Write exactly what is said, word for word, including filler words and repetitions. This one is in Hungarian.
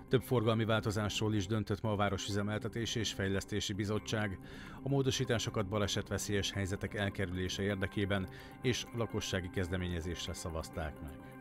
Több forgalmi változásról is döntött ma a Városüzemeltetési és Fejlesztési Bizottság. A módosításokat balesetveszélyes helyzetek elkerülése érdekében és lakossági kezdeményezésre szavazták meg.